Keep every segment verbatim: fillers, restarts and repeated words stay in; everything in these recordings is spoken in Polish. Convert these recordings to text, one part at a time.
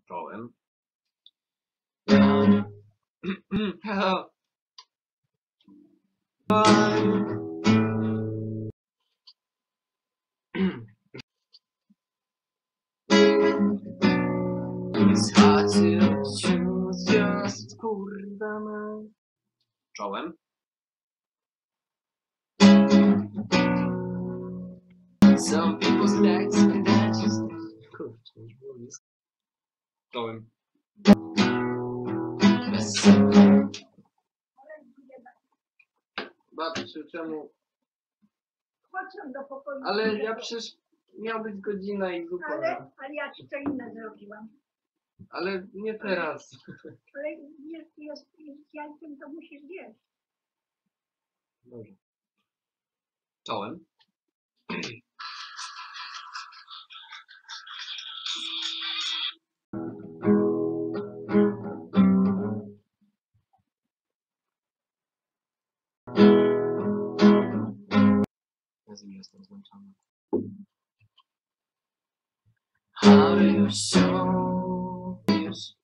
Czołem. Kurwa ma. Czołem. Some people's legs and I just... Kurczę, już było blisko. Czołem. Babciu, czemu? Chodź do pokoju. Ale ja przecież miał być godzina i zupa. Ale, ale ja ci co inne zrobiłam. Ale nie teraz. Ale jest, jest, jest jajkiem, to musisz jeść. Dobrze. Czołem. Jezu, jestem zmęczony. How do you show yes.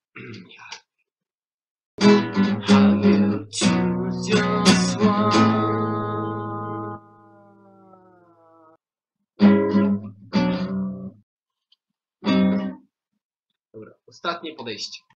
How you choose your swan? Dobra, ostatnie podejście.